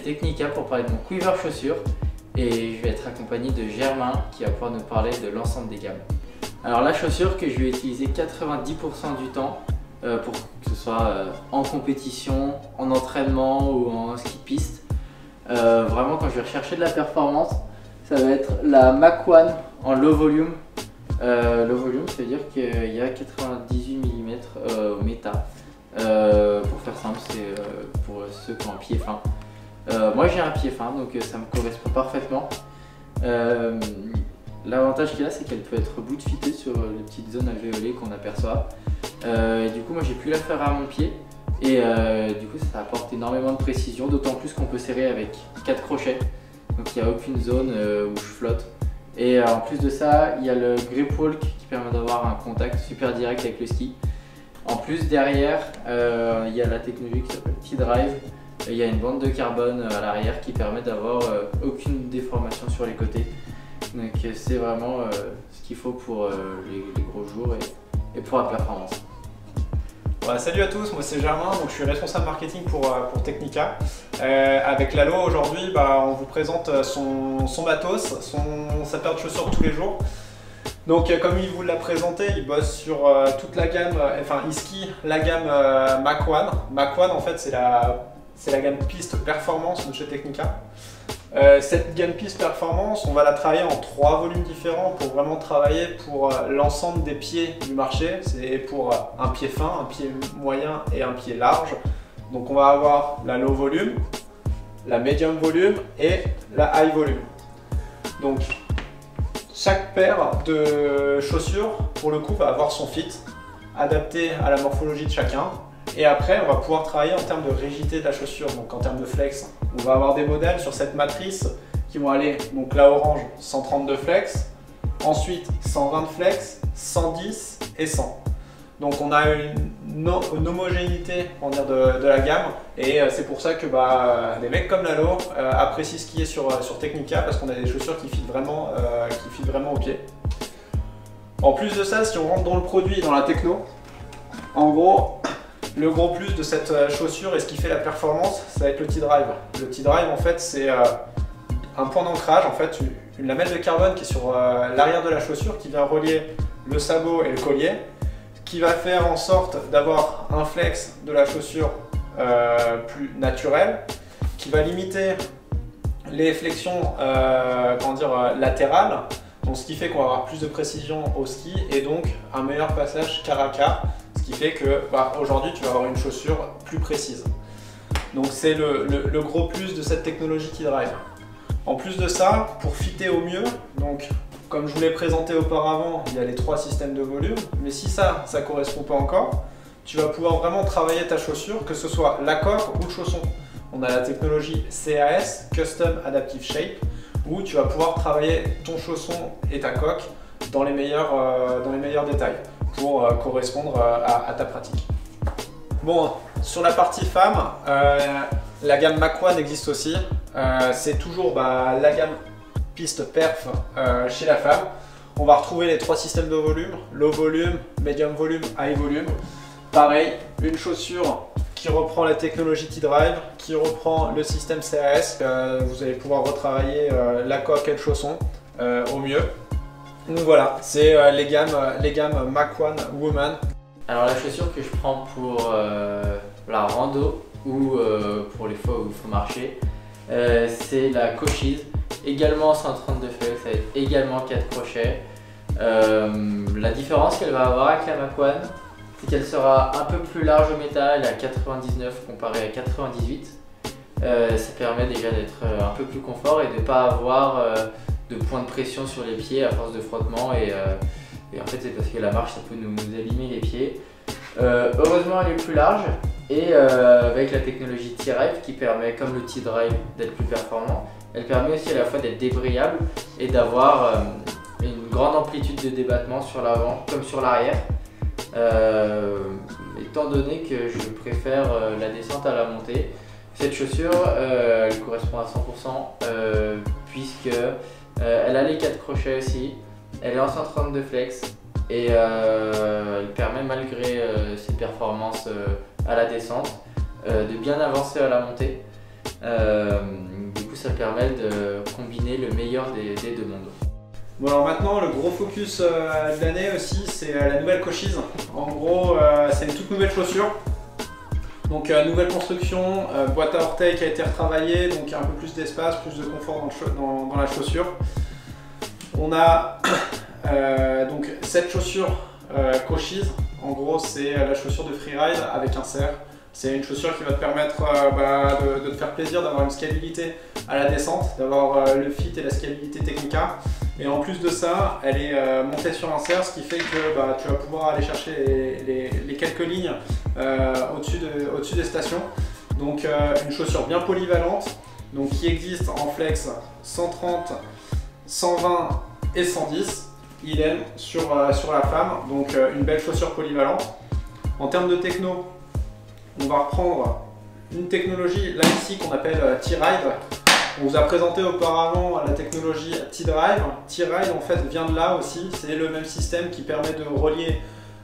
Technica pour parler de mon quiver chaussures et je vais être accompagné de Germain qui va pouvoir nous parler de l'ensemble des gammes. Alors la chaussure que je vais utiliser 90% du temps pour que ce soit en compétition, en entraînement ou en ski de piste. Vraiment quand je vais rechercher de la performance, ça va être la Mach 1 en low volume. Low volume, ça veut dire qu'il y a 98 mm au méta. Pour faire simple, c'est pour ceux qui ont un pied fin. Moi j'ai un pied fin, donc ça me correspond parfaitement. L'avantage qu'il a, c'est qu'elle peut être boot fitée sur les petites zones alvéolées qu'on aperçoit. Et du coup, moi j'ai pu la faire à mon pied. Et du coup, ça apporte énormément de précision, d'autant plus qu'on peut serrer avec 4 crochets. Donc il n'y a aucune zone où je flotte. Et en plus de ça, il y a le grip walk qui permet d'avoir un contact super direct avec le ski. En plus derrière, il y a la technologie qui s'appelle T-Drive. Il y a une bande de carbone à l'arrière qui permet d'avoir aucune déformation sur les côtés. Donc c'est vraiment ce qu'il faut pour les gros jours et pour la performance. Ouais, salut à tous, moi c'est Germain, donc je suis responsable marketing pour Technica. Avec Lalo aujourd'hui, on vous présente son matos, sa paire de chaussures tous les jours. Donc comme il vous l'a présenté, il bosse sur toute la gamme, il skie la gamme Mach 1. Mach 1 en fait c'est la gamme piste performance de chez Technica. Cette gamme piste performance, on va la travailler en 3 volumes différents pour vraiment travailler pour l'ensemble des pieds du marché. C'est pour un pied fin, un pied moyen et un pied large. Donc on va avoir la low volume, la medium volume et la high volume. Donc chaque paire de chaussures pour le coup va avoir son fit adapté à la morphologie de chacun. Et après, on va pouvoir travailler en termes de rigidité de la chaussure, donc en termes de flex. On va avoir des modèles sur cette matrice qui vont aller, donc la orange, 132 flex, ensuite 120 de flex, 110 et 100. Donc on a une homogénéité on va dire, de la gamme et c'est pour ça que des mecs comme Lalo apprécient skier sur Technica parce qu'on a des chaussures qui fitent vraiment au pied. En plus de ça, si on rentre dans le produit, dans la techno, en gros, le gros plus de cette chaussure et ce qui fait la performance, ça va être le T-Drive. Le T-Drive, en fait, c'est un point d'ancrage, en fait, une lamelle de carbone qui est sur l'arrière de la chaussure qui vient relier le sabot et le collier, qui va faire en sorte d'avoir un flex de la chaussure plus naturel, qui va limiter les flexions latérales, donc ce qui fait qu'on va avoir plus de précision au ski et donc un meilleur passage quart à quart. Ce qui fait que aujourd'hui tu vas avoir une chaussure plus précise. Donc c'est le gros plus de cette technologie T-Drive. En plus de ça, pour fitter au mieux, donc comme je vous l'ai présenté auparavant, il y a les 3 systèmes de volume, mais si ça ne correspond pas encore, tu vas pouvoir vraiment travailler ta chaussure, que ce soit la coque ou le chausson. On a la technologie CAS, Custom Adaptive Shape, où tu vas pouvoir travailler ton chausson et ta coque dans les meilleurs détails pour correspondre à ta pratique. Bon, sur la partie femme, la gamme Mach 1 existe aussi. C'est toujours la gamme piste perf chez la femme. On va retrouver les 3 systèmes de volume, low volume, medium volume, high volume. Pareil, une chaussure qui reprend la technologie T-Drive, qui reprend le système CAS. Vous allez pouvoir retravailler la coque et le chausson au mieux. Donc voilà, c'est les gammes Mach 1 Woman. Alors la chaussure que je prends pour la rando ou pour les fois où il faut marcher, c'est la Cochise, également 132 flex avec également 4 crochets. La différence qu'elle va avoir avec la Mach 1, c'est qu'elle sera un peu plus large au métal, elle est à 99 comparé à 98. Ça permet déjà d'être un peu plus confort et de ne pas avoir de points de pression sur les pieds à force de frottement et en fait c'est parce que la marche ça peut nous abîmer les pieds. Heureusement elle est plus large et avec la technologie T-Drive qui permet comme le T-Drive d'être plus performant, elle permet aussi à la fois d'être débrayable et d'avoir une grande amplitude de débattement sur l'avant comme sur l'arrière. Étant donné que je préfère la descente à la montée, cette chaussure elle correspond à 100% puisque elle a les 4 crochets aussi, elle est en 132 flex et elle permet malgré ses performances à la descente de bien avancer à la montée. Du coup, ça permet de combiner le meilleur des deux mondes. Bon, alors maintenant, le gros focus de l'année aussi, c'est la nouvelle Cochise. En gros, c'est une toute nouvelle chaussure. Donc nouvelle construction, boîte à orteils qui a été retravaillée, donc un peu plus d'espace, plus de confort dans la chaussure. On a donc cette chaussure Cochise. En gros, c'est la chaussure de freeride avec un cerf. C'est une chaussure qui va te permettre de te faire plaisir, d'avoir une scalabilité à la descente, d'avoir le fit et la scalabilité Tecnica. Et en plus de ça, elle est montée sur un cerf, ce qui fait que tu vas pouvoir aller chercher les quelques lignes au-dessus des stations. Donc une chaussure bien polyvalente, donc qui existe en flex 130, 120 et 110. Idem sur la femme, donc une belle chaussure polyvalente. En termes de techno, on va reprendre une technologie là ici qu'on appelle T-Ride. On vous a présenté auparavant la technologie T-Drive. T-Ride en fait vient de là aussi, c'est le même système qui permet de relier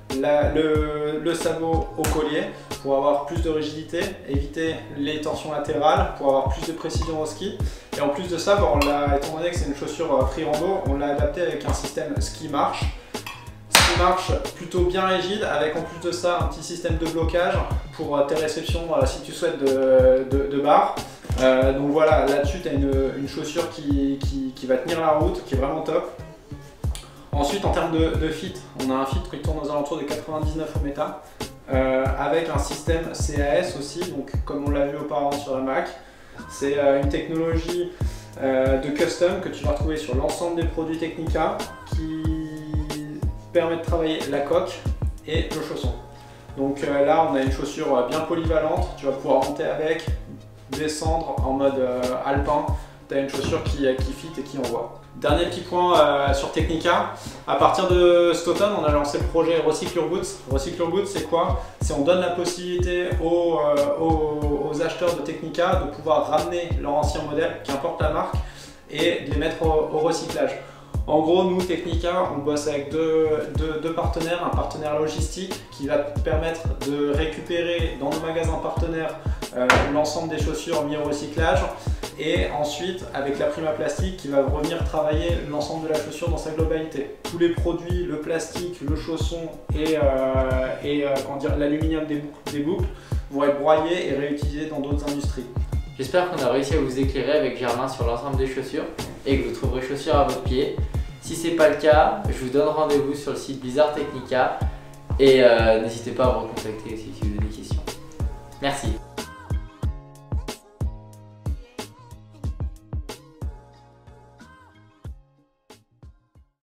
le sabot au collier pour avoir plus de rigidité, éviter les torsions latérales, pour avoir plus de précision au ski. Et en plus de ça, étant donné que c'est une chaussure free rando, on l'a adapté avec un système ski marche. Ski marche plutôt bien rigide, avec en plus de ça un petit système de blocage pour tes réceptions si tu souhaites de barres. Donc voilà, là-dessus tu as une chaussure qui va tenir la route, qui est vraiment top. Ensuite, en termes de fit, on a un fit qui tourne aux alentours de 99 au méta, avec un système CAS aussi, donc comme on l'a vu auparavant sur la Mac. C'est une technologie de custom que tu vas retrouver sur l'ensemble des produits Tecnica qui permet de travailler la coque et le chausson. Donc là, on a une chaussure bien polyvalente, tu vas pouvoir monter avec, descendre en mode alpin. Tu as une chaussure qui fit et qui envoie. Dernier petit point sur Tecnica, à partir de cet automne, on a lancé le projet Recycle Your Boots. Recycle Your Boots, c'est quoi? C'est on donne la possibilité aux acheteurs de Tecnica de pouvoir ramener leur ancien modèle, qu'importe la marque, et de les mettre au recyclage. En gros, nous, Tecnica, on bosse avec deux partenaires, un partenaire logistique qui va permettre de récupérer dans nos magasins partenaires l'ensemble des chaussures mis au recyclage, et ensuite avec la Prima Plastique qui va revenir travailler l'ensemble de la chaussure dans sa globalité. Tous les produits, le plastique, le chausson et l'aluminium des boucles vont être broyés et réutilisés dans d'autres industries. J'espère qu'on a réussi à vous éclairer avec Germain sur l'ensemble des chaussures et que vous trouverez chaussures à votre pied. Si ce n'est pas le cas, je vous donne rendez-vous sur le site Blizzard Technica et n'hésitez pas à me recontacter aussi si vous avez des questions. Merci.